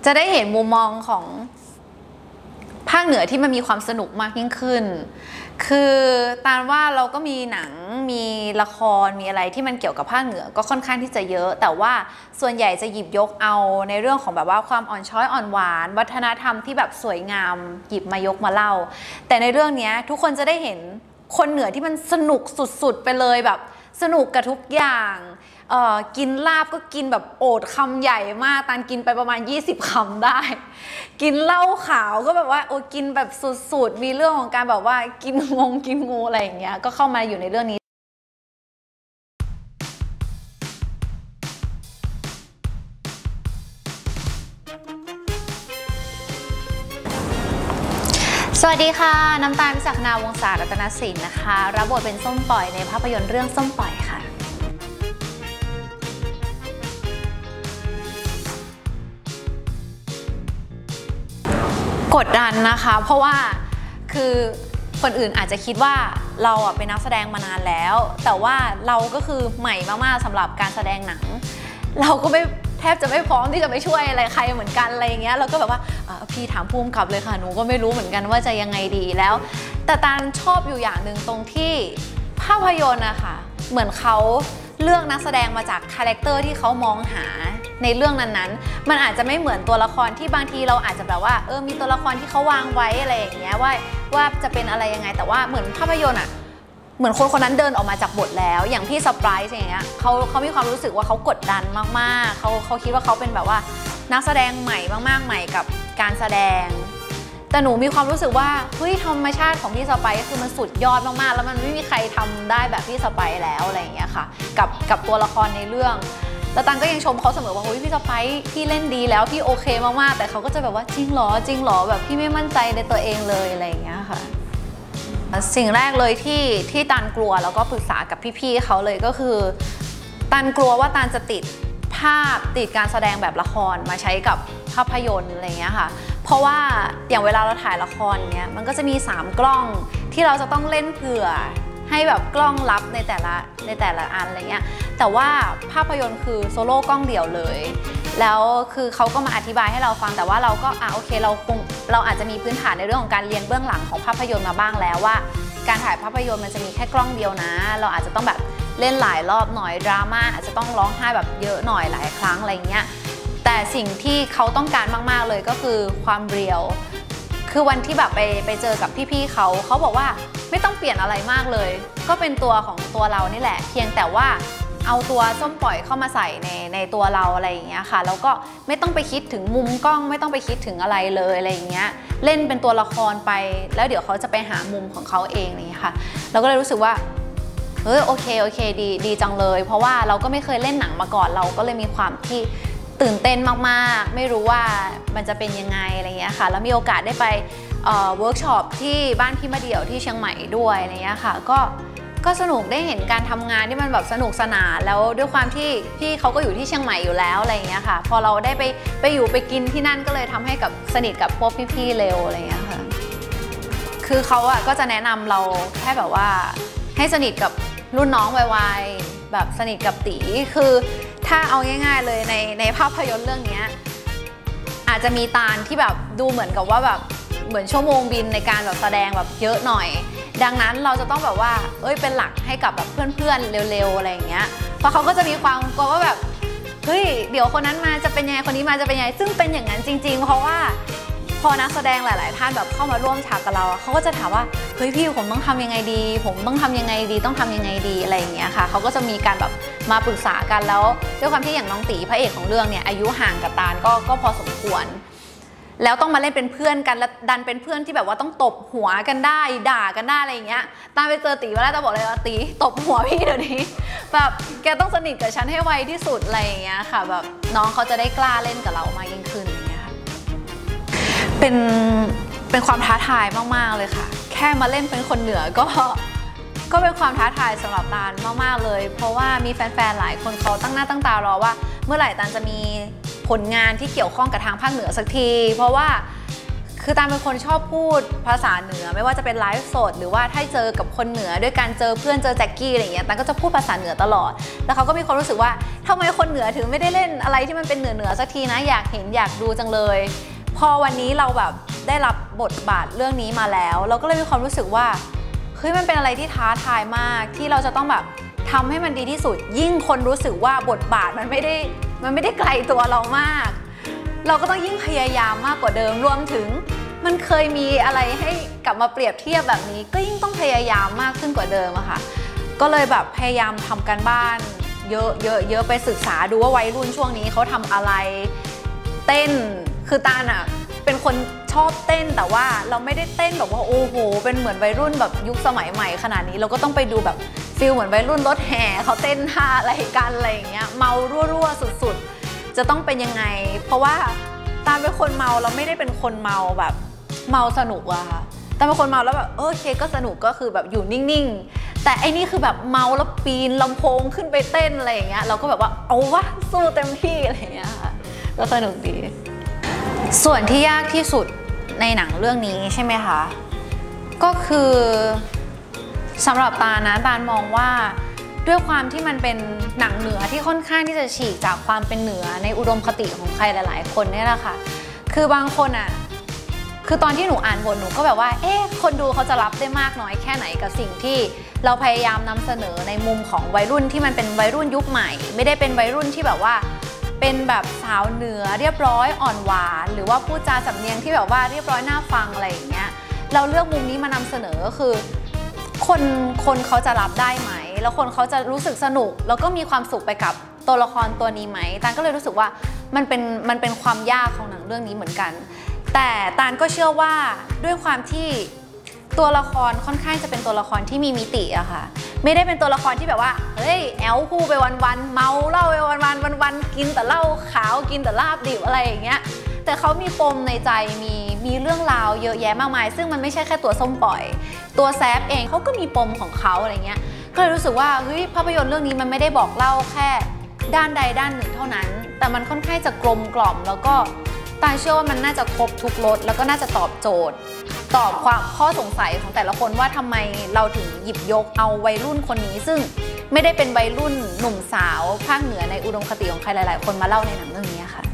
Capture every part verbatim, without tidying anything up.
จะได้เห็นมุมมองของภาคเหนือที่มันมีความสนุกมากยิ่งขึ้นคือตามว่าเราก็มีหนังมีละครมีอะไรที่มันเกี่ยวกับภาคเหนือก็ค่อนข้างที่จะเยอะแต่ว่าส่วนใหญ่จะหยิบยกเอาในเรื่องของแบบว่าความอ่อนช้อยอ่อนหวานวัฒนธรรมที่แบบสวยงามหยิบมายกมาเล่าแต่ในเรื่องนี้ทุกคนจะได้เห็นคนเหนือที่มันสนุกสุดๆไปเลยแบบสนุกกับทุกอย่างเอ่อกินลาบก็กินแบบโอดคำใหญ่มากตานกินไปประมาณยี่สิบคำได้กินเหล้าขาวก็แบบว่าโอ้กินแบบสุดๆมีเรื่องของการแบบว่ากินงงกินงูอะไรอย่างเงี้ยก็เข้ามาอยู่ในเรื่องนี้สวัสดีค่ะน้ำตาลวิจักนาวงศารัตนศิลป์นะคะรับบทเป็นส้มปล่อยในภาพยนตร์เรื่องส้มปล่อยค่ะกดดันนะคะเพราะว่าคือคนอื่นอาจจะคิดว่าเราอ่ะเป็นนักแสดงมานานแล้วแต่ว่าเราก็คือใหม่มากๆสำหรับการแสดงหนังเราก็ไม่แทบจะไม่พร้อมที่จะไปช่วยอะไรใครเหมือนกันอะไรอย่างเงี้ยเราก็แบบว่าพี่ถามผู้กำกับเลยค่ะหนูก็ไม่รู้เหมือนกันว่าจะยังไงดีแล้วแต่ตาลชอบอยู่อย่างหนึ่งตรงที่ภาพยนตร์นะคะเหมือนเขาเลือกนักแสดงมาจากคาแรคเตอร์ที่เขามองหาในเรื่องนั้นๆมันอาจจะไม่เหมือนตัวละครที่บางทีเราอาจจะแบบว่าเออมีตัวละครที่เขาวางไว้อะไรอย่างเงี้ยว่าว่าจะเป็นอะไรยังไงแต่ว่าเหมือนภาพยนตร์อ่ะเหมือนคนคนนั้นเดินออกมาจากบทแล้วอย่างพี่เซอร์ไพรส์อย่างเงี้ยเขาเขามีความรู้สึกว่าเขากดดันมากๆเขาเขาคิดว่าเขาเป็นแบบว่านักแสดงใหม่มากๆใหม่กับการแสดงแต่หนูมีความรู้สึกว่าเฮ้ยธรรมชาติของพี่สไปซ์คือมันสุดยอดมากๆแล้วมันไม่มีใครทำได้แบบพี่สไปซ์แล้วอะไรอย่างเงี้ยค่ะกับกับตัวละครในเรื่องแล้วตังก็ยังชมเขาเสมอว่าเฮ้ยพี่สไปซ์พี่เล่นดีแล้วพี่โอเคมากๆแต่เขาก็จะแบบว่าจริงหรอจริงหรอแบบพี่ไม่มั่นใจในตัวเองเลยอะไรอย่างเงี้ยค่ะสิ่งแรกเลยที่ที่ตันกลัวแล้วก็ปรึกษากับพี่ๆเขาเลยก็คือตันกลัวว่าตันจะติดภาพติดการแสดงแบบละครมาใช้กับภาพยนตร์อะไรเงี้ยค่ะเพราะว่าอย่างเวลาเราถ่ายละครเนี้ยมันก็จะมีสามกล้องที่เราจะต้องเล่นเผื่อให้แบบกล้องรับในแต่ละในแต่ละอันอะไรเงี้ยแต่ว่าภาพยนตร์คือโซโล่กล้องเดี่ยวเลยแล้วคือเขาก็มาอธิบายให้เราฟังแต่ว่าเราก็อ่ะโอเคเราคงเราอาจจะมีพื้นฐานในเรื่องของการเรียนเบื้องหลังของภาพยนตร์มาบ้างแล้วว่าการถ่ายภาพยนตร์มันจะมีแค่กล้องเดียวนะเราอาจจะต้องแบบเล่นหลายรอบหน่อยดราม่าอาจจะต้องร้องไห้แบบเยอะหน่อยหลายครั้งอะไรเงี้ยแต่สิ่งที่เขาต้องการมากๆเลยก็คือความเรียวคือวันที่แบบไปไปเจอกับพี่ๆเขาเขาบอกว่าไม่ต้องเปลี่ยนอะไรมากเลยก็เป็นตัวของตัวเรานี่แหละเพียงแต่ว่าเอาตัวส้มปล่อยเข้ามาใส่ในในตัวเราอะไรอย่างเงี้ยค่ะแล้วก็ไม่ต้องไปคิดถึงมุมกล้องไม่ต้องไปคิดถึงอะไรเลยอะไรอย่างเงี้ยเล่นเป็นตัวละครไปแล้วเดี๋ยวเขาจะไปหามุมของเขาเองนี่ค่ะเราก็เลยรู้สึกว่าเออโอเคโอเคดีดีจังเลยเพราะว่าเราก็ไม่เคยเล่นหนังมาก่อนเราก็เลยมีความที่ตื่นเต้นมากๆไม่รู้ว่ามันจะเป็นยังไงอะไรเงี้ยค่ะแล้วมีโอกาสได้ไปเวิร์กช็อปที่บ้านพี่มะเดี่ยวที่เชียงใหม่ด้วยอะไรเงี้ยค่ะก็ก็สนุกได้เห็นการทำงานที่มันแบบสนุกสนานแล้วด้วยความที่พี่เขาก็อยู่ที่เชียงใหม่อยู่แล้วอะไรเงี้ยค่ะพอเราได้ไปไปอยู่ไปกินที่นั่นก็เลยทำให้กับสนิทกับพวกพี่ๆเร็วอะไรเงี้ยค่ะคือเขาอะก็จะแนะนำเราแค่แบบว่าให้สนิทกับรุ่นน้องวัยๆแบบสนิทกับตีคือถ้าเอาง่ายๆเลยในในภาพยนตร์เรื่องนี้อาจจะมีตาลที่แบบดูเหมือนกับว่าแบบเหมือนชั่วโมงบินในการแบบแสดงแบบเยอะหน่อยดังนั้นเราจะต้องแบบว่าเอ้ยเป็นหลักให้กับแบบเพื่อนๆเร็วๆอะไรอย่างเงี้ยเพราะเขาก็จะมีความกลัวว่าแบบเฮ้ยเดี๋ยวคนนั้นมาจะเป็นยังไงคนนี้มาจะเป็นยังไงซึ่งเป็นอย่างนั้นจริงๆเพราะว่าพอนักแสดงหลายๆท่านแบบเข้ามาร่วมฉากกับเราเขาก็จะถามว่าเฮ้ยพี่ผมต้องทำยังไงดีผมต้องทำยังไงดีต้องทำยังไงดีอะไรอย่างเงี้ยค่ะเขาก็จะมีการแบบมาปรึกษากันแล้วด้วยความที่อย่างน้องตีพระเอกของเรื่องเนี่ยอายุห่างกับตาลก็ก็พอสมควรแล้วต้องมาเล่นเป็นเพื่อนกันแล้วดันเป็นเพื่อนที่แบบว่าต้องตบหัวกันได้ด่ากันได้อะไรอย่างเงี้ยตาไปเจอตีมาแล้วตาบอกเลยว่าตีตบหัวพี่เดี๋ยวนี้แบบแกต้องสนิทกับฉันให้ไวที่สุดอะไรอย่างเงี้ยค่ะแบบน้องเขาจะได้กล้าเล่นกับเรามากยิ่งขึ้นอย่างเงี้ยค่ะเป็นเป็นความท้าทายมากๆเลยค่ะแค่มาเล่นเป็นคนเหนือก็ก็เป็นความท้าทายสำหรับตาลมากๆเลยเพราะว่ามีแฟนๆหลายคนเขาตั้งหน้าตั้งตารอว่าเมื่อไหร่ตาลจะมีผลงานที่เกี่ยวข้องกับทางภาคเหนือสักทีเพราะว่าคือตาเป็นคนชอบพูดภาษาเหนือไม่ว่าจะเป็นไลฟ์สดหรือว่าถ้าเจอกับคนเหนือด้วยการเจอเพื่อนเจอแจ็คกี้อะไรเงี้ยตาก็จะพูดภาษาเหนือตลอดแล้วเขาก็มีความรู้สึกว่าทำไมคนเหนือถึงไม่ได้เล่นอะไรที่มันเป็นเหนือเหนือสักทีนะอยากเห็นอยากดูจังเลยพอวันนี้เราแบบได้รับบทบาทเรื่องนี้มาแล้วเราก็เลยมีความรู้สึกว่าเฮ้ยมันเป็นอะไรที่ท้าทายมากที่เราจะต้องแบบทำให้มันดีที่สุดยิ่งคนรู้สึกว่าบทบาทมันไม่ได้มันไม่ได้ไกลตัวเรามากเราก็ต้องยิ่งพยายามมากกว่าเดิมรวมถึงมันเคยมีอะไรให้กลับมาเปรียบเทียบแบบนี้ก็ยิ่งต้องพยายามมากขึ้นกว่าเดิมอะค่ะก็เลยแบบพยายามทำการบ้านเยอะเยอะเยอะไปศึกษาดูว่าวัยรุ่นช่วงนี้เขาทำอะไรเต้นคือตาลอะเป็นคนชอบเต้นแต่ว่าเราไม่ได้เต้นแบบว่าโอ้โหเป็นเหมือนวัยรุ่นแบบยุคสมัยใหม่ขนาดนี้เราก็ต้องไปดูแบบฟิลเหมือนวัยรุ่นรถแห่เขาเต้นท่าอะไรกันอะไรอย่างเงี้ยเมารั่วๆสุดๆจะต้องเป็นยังไงเพราะว่าตาเป็นคนเมาเราไม่ได้เป็นคนเมาแบบเมาสนุกอะค่ะแต่เป็นคนเมาแล้วแบบโอเคก็สนุกก็คือแบบอยู่นิ่งๆแต่ไอ้นี่คือแบบเมาแล้วปีนลำโพงขึ้นไปเต้นอะไรอย่างเงี้ยเราก็แบบว่าเอาวะสู้เต็มที่อะไรอย่างเงี้ยค่ะก็สนุกดีส่วนที่ยากที่สุดในหนังเรื่องนี้ใช่ไหมคะก็คือสำหรับตานะตาลมองว่าด้วยความที่มันเป็นหนังเหนือที่ค่อนข้างที่จะฉีกจากความเป็นเหนือในอุดมคติของใครหลายๆคนนี่แหละค่ะคือบางคนอ่ะคือตอนที่หนูอ่านบทหนูก็แบบว่าเอ๊ะคนดูเขาจะรับได้มากน้อยแค่ไหนกับสิ่งที่เราพยายามนำเสนอในมุมของวัยรุ่นที่มันเป็นวัยรุ่นยุคใหม่ไม่ได้เป็นวัยรุ่นที่แบบว่าเป็นแบบสาวเหนือเรียบร้อยอ่อนหวานหรือว่าพูดจาสำเนียงที่แบบว่าเรียบร้อยน่าฟังอะไรอย่างเงี้ยเราเลือกมุมนี้มานำเสนอก็คือคนคนเขาจะรับได้ไหมแล้วคนเขาจะรู้สึกสนุกแล้วก็มีความสุขไปกับตัวละครตัวนี้ไหมตาลก็เลยรู้สึกว่ามันเป็นมันเป็นความยากของหนังเรื่องนี้เหมือนกันแต่ตาลก็เชื่อว่าด้วยความที่ตัวละครค่อนข้างจะเป็นตัวละครที่มีมิติอะค่ะไม่ได้เป็นตัวละครที่แบบว่าเฮ้ยแอลพูไปวันๆเมาเหล้าไปวันๆวันๆกินแต่เหล้าขาวกินแต่ลาบดิบอะไรอย่างเงี้ยแต่เขามีปมในใจมีมีเรื่องราวเยอะแยะมากมายซึ่งมันไม่ใช่แค่ตัวส้มปล่อยตัวแซฟเองเขาก็มีปมของเขาอะไรเงี้ยก็เลยรู้สึกว่าเฮ้ยภาพยนตร์เรื่องนี้มันไม่ได้บอกเล่าแค่ด้านใดด้านหนึ่งเท่านั้นแต่มันค่อนข้างจะกลมกล่อมแล้วก็ตาเชื่อว่ามันน่าจะครบทุกรสแล้วก็น่าจะตอบโจทย์ตอบความข้อสงสัยของแต่ละคนว่าทำไมเราถึงหยิบยกเอาวัยรุ่นคนนี้ซึ่งไม่ได้เป็นวัยรุ่นหนุ่มสาวภาคเหนือในอุดมคติของใครหลายๆคนมาเล่าในหนังเรื่องนี้ค่ะ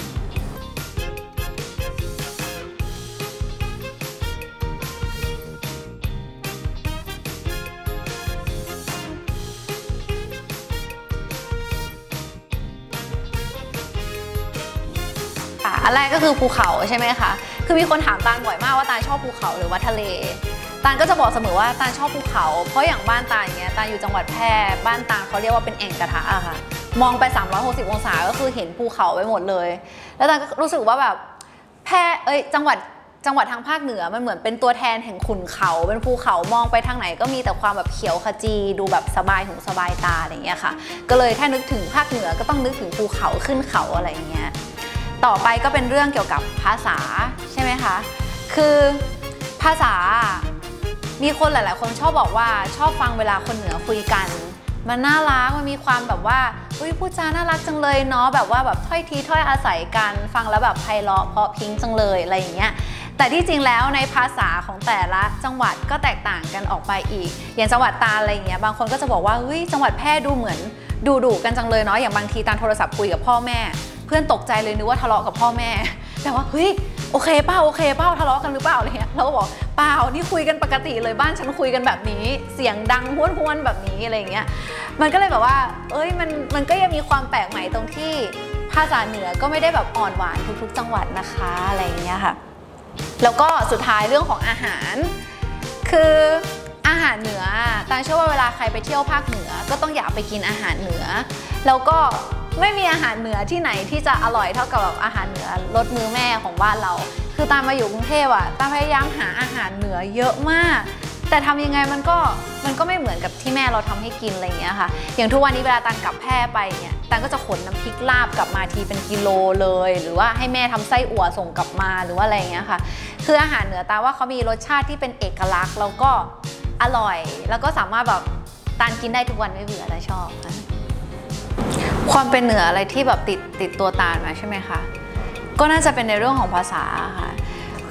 อันแรกก็คือภูเขาใช่ไหมคะคือมีคนถามตาลบ่อยมากว่าตาลชอบภูเขาหรือว่าทะเลตาลก็จะบอกเสมอว่าตาลชอบภูเขาเพราะอย่างบ้านตาลอย่างเงี้ยตาลอยู่จังหวัดแพร่บ้านตาลเขาเรียกว่าเป็นแอ่งกระทะอะค่ะมองไปสามร้อยหกสิบองศาก็คือเห็นภูเขาไปหมดเลยแล้วตาลก็รู้สึกว่าแบบแพร่เอ้ยจังหวัดจังหวัดทางภาคเหนือมันเหมือนเป็นตัวแทนแห่งขุนเขาเป็นภูเขามองไปทางไหนก็มีแต่ความแบบเขียวขจีดูแบบสบายหูสบายตาอะไรอย่างเงี้ยค่ะก็เลยถ้านึกถึงภาคเหนือก็ต้องนึกถึงภูเขาขึ้นเขาอะไรอย่างเงี้ยต่อไปก็เป็นเรื่องเกี่ยวกับภาษาใช่ไหมคะคือภาษามีคนหลายๆคนชอบบอกว่าชอบฟังเวลาคนเหนือคุยกันมันน่ารักมันมีความแบบว่าอุ้ยพูดจาน่ารักจังเลยเนาะแบบว่าแบบถ้อยทีถ้อยอาศัยกันฟังแล้วแบบไพเราะเพราะพิ้งจังเลยอะไรอย่างเงี้ยแต่ที่จริงแล้วในภาษาของแต่ละจังหวัดก็แตกต่างกันออกไปอีกอย่างจังหวัดตาอะไรอย่างเงี้ยบางคนก็จะบอกว่าเฮ้ยจังหวัดแพร่ดูเหมือนดูดุกันจังเลยเนาะอย่างบางทีตามโทรศัพท์คุยกับพ่อแม่เพื่อนตกใจเลยนึกว่าทะเลาะกับพ่อแม่แต่ว่าเฮ้ยโอเคเปล่าโอเคเปล่าทะเลาะกันหรือเปล่าอะไรเงี้ยเราก็บอกเปล่านี่คุยกันปกติเลยบ้านฉันคุยกันแบบนี้เสียงดังห้วนๆแบบนี้อะไรเงี้ยมันก็เลยแบบว่าเอ้ยมันมันก็ยังมีความแปลกใหม่ตรงที่ภาษาเหนือก็ไม่ได้แบบอ่อนหวานทุกๆจังหวัดนะคะอะไรเงี้ยค่ะแล้วก็สุดท้ายเรื่องของอาหารคืออาหารเหนือตาเชื่อว่าเวลาใครไปเที่ยวภาคเหนือก็ต้องอยากไปกินอาหารเหนือแล้วก็ไม่มีอาหารเหนือที่ไหนที่จะอร่อยเท่ากับแบบอาหารเหนือรสมือแม่ของบ้านเราคือตามมาอยู่กรุงเทพอะตามพยายามหาอาหารเหนือเยอะมากแต่ทำยังไงมันก็มันก็ไม่เหมือนกับที่แม่เราทำให้กินอะไรอย่างเงี้ยค่ะอย่างทุกวันนี้เวลาตานกลับแพร่ไปเนี่ยตานก็จะขนน้ำพริกลาบกลับมาทีเป็นกิโลเลยหรือว่าให้แม่ทำไส้อั่วส่งกลับมาหรือว่าอะไรอย่างเงี้ยค่ะคืออาหารเหนือตาว่าเขามีรสชาติที่เป็นเอกลักษณ์แล้วก็อร่อยแล้วก็สามารถแบบตานกินได้ทุกวันไม่เบื่อและชอบความเป็นเหนืออะไรที่แบบติดติดตัวตาลมาใช่ไหมคะก็น่าจะเป็นในเรื่องของภาษาค่ะ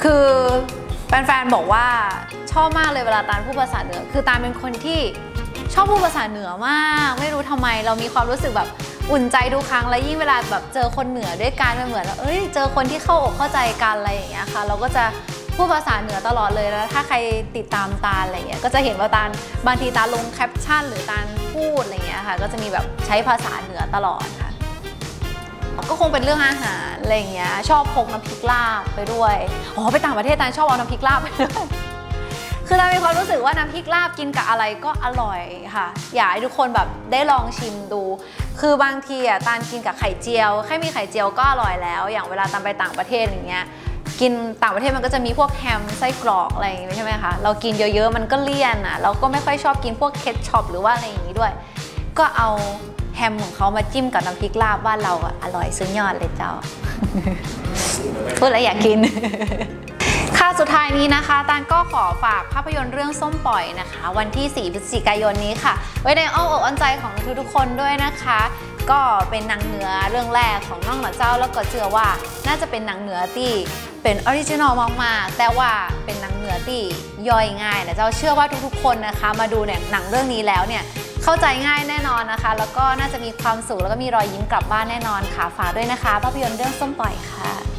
คือแฟนๆบอกว่าชอบมากเลยเวลาตาลพูดภาษาเหนือคือตาลเป็นคนที่ชอบพูดภาษาเหนือมากไม่รู้ทำไมเรามีความรู้สึกแบบอุ่นใจทุกครั้งและยิ่งเวลาแบบเจอคนเหนือด้วยกันมันเหมือนเอ้ยเจอคนที่เข้าอกเข้าใจกันอะไรอย่างเงี้ยค่ะเราก็จะพูดภาษาเหนือตลอดเลยแล้วถ้าใครติดตามตาลอะไรเงี้ยก็จะเห็นว่าตาลบางทีตาลลงแคปชั่นหรือตาลพูดอะไรเงี้ยค่ะก็จะมีแบบใช้ภาษาเหนือตลอดค่ะก็คงเป็นเรื่องอาหารอะไรเงี้ยชอบพกน้ำพริกลาบไปด้วยอ๋อไปต่างประเทศตาลชอบเอาน้ำพริกลาบไปด้วยคือเรามีความรู้สึกว่าน้ำพริกลาบกินกับอะไรก็อร่อยค่ะอยากให้ทุกคนแบบได้ลองชิมดูคือบางทีอ่ะตาลกินกับไข่เจียวแค่มีไข่เจียวก็อร่อยแล้วอย่างเวลาตาลไปต่างประเทศอย่างเงี้ยกินต่างประเทศมันก็จะมีพวกแฮมไส้กรอกอะไรอย่างงี้ใช่ไหมคะเรากินเยอะๆมันก็เลี่ยนอ่ะเราก็ไม่ค่อยชอบกินพวกเคทช็อปหรือว่าอะไรอย่างงี้ด้วยก็เอาแฮมของเขามาจิ้มกับน้ำพริกลาบบ้านเราอ่ะอร่อยสุดยอดเลยเจ้า พูดแล้วอยากกิน ค่ะสุดท้ายนี้นะคะตาลก็ขอฝากภาพยนตร์เรื่องส้มปล่อยนะคะวันที่สี่พฤศจิกายนนี้ค่ะไว้ในอ้อมอกอ้อมใจของทุกๆคนด้วยนะคะก็เป็นหนังเหนือเรื่องแรกของน้องหมาเจ้าแล้วก็เชื่อว่าน่าจะเป็นหนังเหนือที่เป็นออริจินอลมากๆแต่ว่าเป็นหนังเหนือที่ย่อยง่ายนะเจ้าเชื่อว่าทุกๆคนนะคะมาดูเนี่ยหนังเรื่องนี้แล้วเนี่ยเข้าใจง่ายแน่นอนนะคะแล้วก็น่าจะมีความสุขแล้วก็มีรอยยิ้มกลับบ้านแน่นอนค่ะฝากด้วยนะคะภาพยนตร์เรื่องส้มปล่อยค่ะ